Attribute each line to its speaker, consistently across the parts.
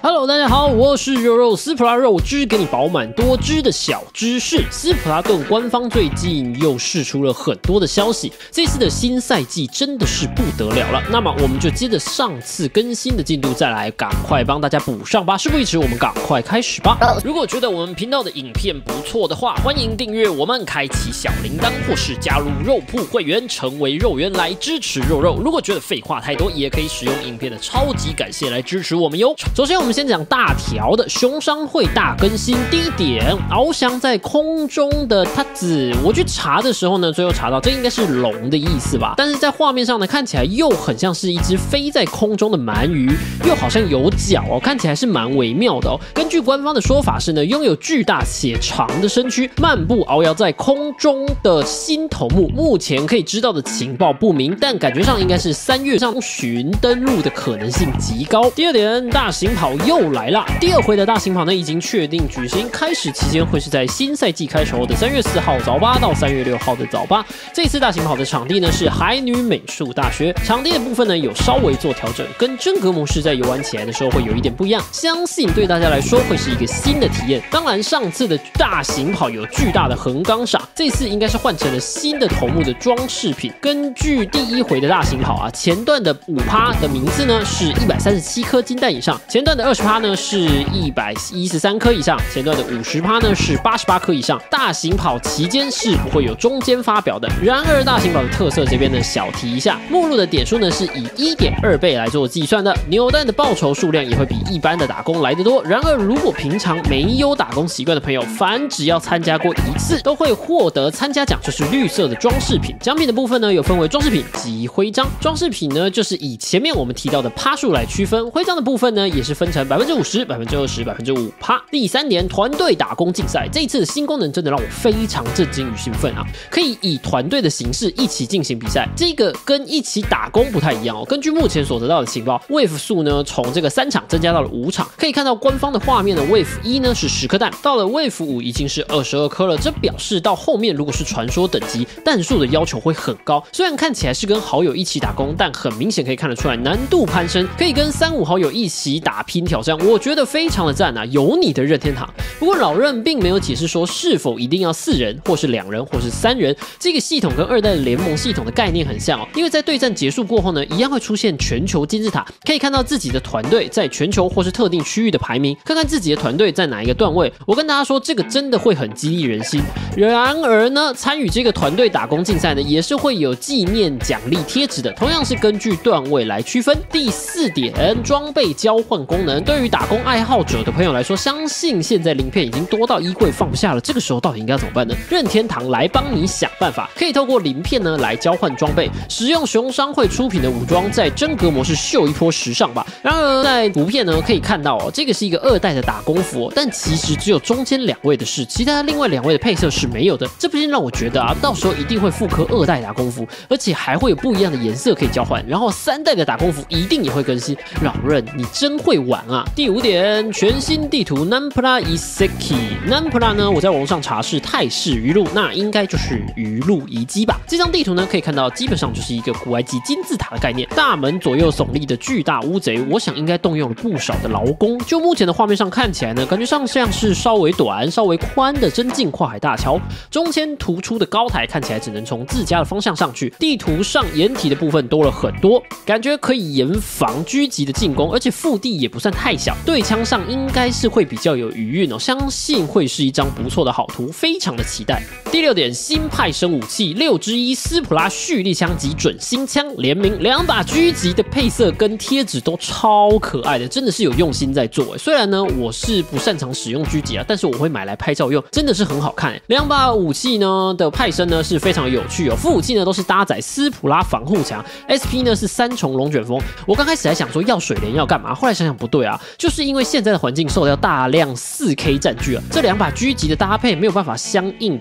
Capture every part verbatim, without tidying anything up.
Speaker 1: Hello， 大家好，我是肉肉斯普拉肉汁，给你饱满多汁的小知识。斯普拉顿官方最近又释出了很多的消息，这次的新赛季真的是不得了了。那么我们就接着上次更新的进度，再来赶快帮大家补上吧。事不宜迟，我们赶快开始吧。如果觉得我们频道的影片不错的话，欢迎订阅我们，开启小铃铛，或是加入肉铺会员，成为肉圆来支持肉肉。如果觉得废话太多，也可以使用影片的超级感谢来支持我们哟。首先，我们先讲大条的熊商会大更新。第一点，翱翔在空中的它子，我去查的时候呢，最后查到这应该是龙的意思吧，但是在画面上呢，看起来又很像是一只飞在空中的鳗鱼，又好像有脚哦，看起来是蛮微妙的哦。根据官方的说法是呢，拥有巨大且长的身躯，漫步遨摇在空中的新头目，目前可以知道的情报不明，但感觉上应该是三月上旬登陆的可能性极高。第二点，大型跑又来啦，第二回的大型跑呢已经确定举行，开始期间会是在新赛季开始后的三月四号早八到三月六号的早八。这次大型跑的场地呢是海女美术大学，场地的部分呢有稍微做调整，跟真格模式在游玩起来的时候会有一点不一样，相信对大家来说会是一个新的体验。当然，上次的大型跑有巨大的横纲赏，这次应该是换成了新的头目的装饰品。根据第一回的大型跑啊，前段的五趴的名次呢是一百三十七颗金蛋以上，前段的二十趴呢是一百一十三颗以上，前段的五十趴呢是八十八颗以上。大型跑期间是不会有中间发表的。然而，大型跑的特色这边呢小提一下，目录的点数呢是以 一点二倍来做计算的，扭蛋的报酬数量也会比一般的打工来得多。然而，如果平常没有打工习惯的朋友，凡只要参加过一次，都会获得参加奖，就是绿色的装饰品。奖品的部分呢有分为装饰品及徽章。装饰品呢就是以前面我们提到的趴数来区分，徽章的部分呢也是分成百分之五十、百分之二十、百分之五趴。第三点，团队打工竞赛，这一次的新功能真的让我非常震惊与兴奋啊！可以以团队的形式一起进行比赛，这个跟一起打工不太一样哦。根据目前所得到的情报 ，Wave 数呢从这个三场增加到了五场，可以看到官方的画面呢 ，Wave 一呢是十颗蛋，到了 Wave 五已经是二十二颗了，这表示到后面如果是传说等级，蛋数的要求会很高。虽然看起来是跟好友一起打工，但很明显可以看得出来难度攀升，可以跟三五好友一起打拼挑战，我觉得非常的赞啊！有你的任天堂。不过老任并没有解释说是否一定要四人，或是两人，或是三人。这个系统跟二代的联盟系统的概念很像哦，因为在对战结束过后呢，一样会出现全球金字塔，可以看到自己的团队在全球或是特定区域的排名，看看自己的团队在哪一个段位。我跟大家说，这个真的会很激励人心。然而呢，参与这个团队打工竞赛呢，也是会有纪念奖励贴纸的，同样是根据段位来区分。第四点，装备交换功能，对于打工爱好者的朋友来说，相信现在鳞片已经多到衣柜放不下了，这个时候到底应该怎么办呢？任天堂来帮你想办法，可以透过鳞片呢来交换装备，使用熊商会出品的武装，在真格模式秀一波时尚吧。然而在图片呢可以看到哦，这个是一个二代的打工服哦，但其实只有中间两位的是，其他另外两位的配色是没有的。这不禁让我觉得啊，到时候一定会复刻二代打工服，而且还会有不一样的颜色可以交换。然后三代的打工服一定也会更新，老任你真会玩啊！第五点，全新地图 Nampla Iseki。Nampla 呢，我在网络上查是泰式鱼露，那应该就是鱼露遗迹吧。这张地图呢可以看到，基本上就是一个古埃及金字塔的概念，大门左右耸立的巨大乌贼，我想应该动用了不少的劳工。就目前的画面上看起来呢，感觉上像是稍微短、稍微宽的真境跨海大桥，中间突出的高台看起来只能从自家的方向上去。地图上掩体的部分多了很多，感觉可以严防狙击的进攻，而且腹地也不算太小，对枪上应该是会比较有余韵哦，相信会是一张不错的好图，非常的期待。第六点，新派生武器六之一斯普拉蓄力枪及准心枪联名，两把狙击的配色跟贴纸都超可爱的，真的是有用心在做。虽然呢我是不擅长使用狙击啊，但是我会买来拍照用，真的是很好看。两把武器呢的派生呢是非常有趣哦，副武器呢都是搭载斯普拉防护墙 ，S P 呢是三重龙卷风。我刚开始还想说要水莲要干嘛，后来想想不对啊，就是因为现在的环境受到大量 四 K 占据啊，这两把狙击的搭配没有办法相应比较，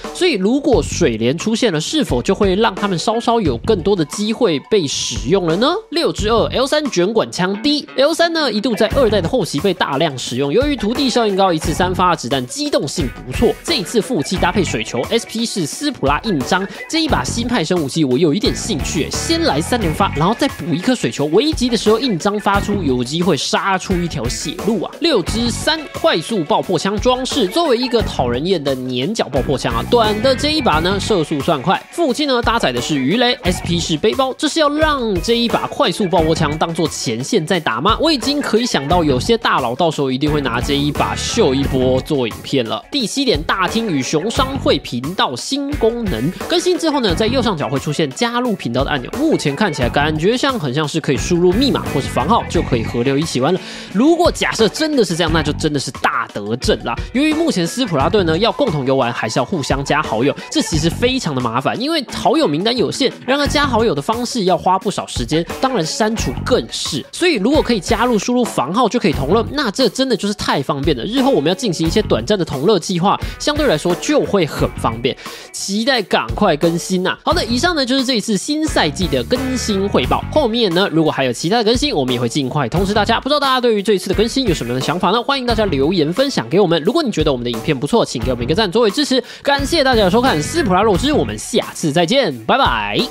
Speaker 1: 所以如果水莲出现了，是否就会让他们稍稍有更多的机会被使用了呢？六之二 L 三卷管枪 D L 三呢，一度在二代的后期被大量使用，由于土地效应高，一次三发的子弹机动性不错。这一次副武器搭配水球 ，S P 是斯普拉印章，这一把新派生武器我有一点兴趣，先来三连发，然后再补一颗水球，危急的时候印章发出，有机会杀出一条血路啊！六之三快速爆破枪装饰，作为一个讨人厌的粘角爆破枪啊，短的这一把呢射速算快，副武器呢搭载的是鱼雷 ，S P 是背包，这是要让这一把快速爆破枪当做前线在打吗？我已经可以想到有些大佬到时候一定会拿这一把秀一波做影片了。第七点，大厅与熊商会频道新功能更新之后呢，在右上角会出现加入频道的按钮，目前看起来感觉像很像是可以输入密码或是房号就可以合流一起玩了。如果假设真的是这样，那就真的是大得阵啦。由于目前斯普拉顿呢要共同游玩，还是要互相加好友，这其实非常的麻烦，因为好友名单有限，然而加好友的方式要花不少时间，当然删除更是。所以如果可以加入输入房号就可以同乐，那这真的就是太方便了。日后我们要进行一些短暂的同乐计划，相对来说就会很方便。期待赶快更新啊！好的，以上呢就是这一次新赛季的更新汇报。后面呢，如果还有其他的更新，我们也会尽快通知大家。不知道大家对于这一次的更新有什么样的想法呢？欢迎大家留言分享给我们。如果你觉得我们的影片不错，请给我们一个赞作为支持。感谢大家的收看，斯普拉肉汁，我们下次再见，拜拜。